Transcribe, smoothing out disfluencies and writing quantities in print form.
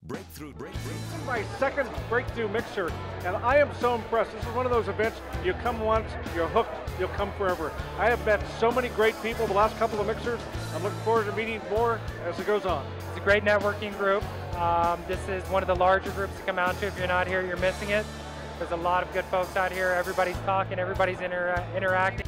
Breakthrough. This is my second breakthrough mixer, and I am so impressed. This is one of those events, you come once, you're hooked, you'll come forever. I have met so many great people the last couple of mixers. I'm looking forward to meeting more as it goes on. It's a great networking group. This is one of the larger groups to come out to. If you're not here, you're missing it. There's a lot of good folks out here. Everybody's talking, everybody's interacting.